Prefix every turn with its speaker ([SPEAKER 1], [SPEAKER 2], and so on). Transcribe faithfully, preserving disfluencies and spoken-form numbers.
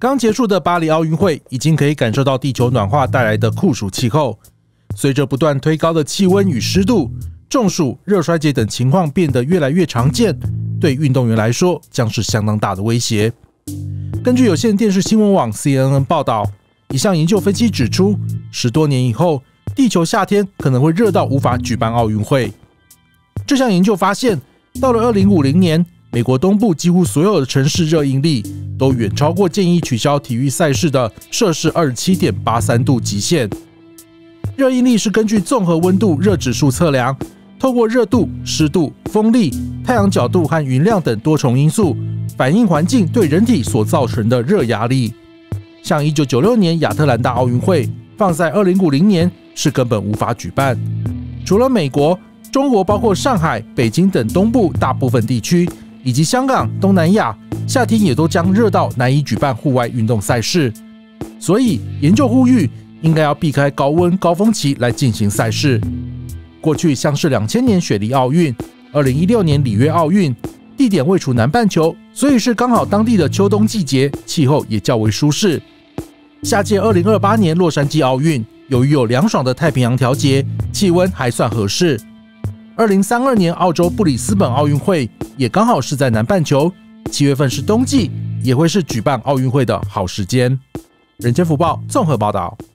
[SPEAKER 1] 刚结束的巴黎奥运会已经可以感受到地球暖化带来的酷暑气候，随着不断推高的气温与湿度，中暑、热衰竭等情况变得越来越常见，对运动员来说将是相当大的威胁。根据有线电视新闻网 C N N 报道，一项研究分析指出，十多年以后，地球夏天可能会热到无法举办奥运会。这项研究发现，到了二零五零年，美国东部几乎所有的城市热应力都远超过建议取消体育赛事的摄氏 二十七点八三度极限。热应力是根据综合温度热指数测量，透过热度、湿度、风力、太阳角度和云量等多重因素，反映环境对人体所造成的热压力。像一九九六年亚特兰大奥运会放在二零五零年是根本无法举办。除了美国，中国包括上海、北京等东部大部分地区，以及香港、东南亚，夏天也都将热到难以举办户外运动赛事。所以研究呼吁，应该要避开高温高峰期来进行赛事。过去像是两千年雪梨奥运、二零一六年里约奥运，地点位处南半球，所以是刚好当地的秋冬季节，气候也较为舒适。下届二零二八年洛杉矶奥运，由于有凉爽的太平洋调节，气温还算合适。二零三二年澳洲布里斯本奥运会也刚好是在南半球，七月份是冬季，也会是举办奥运会的好时间。人间福报综合报道。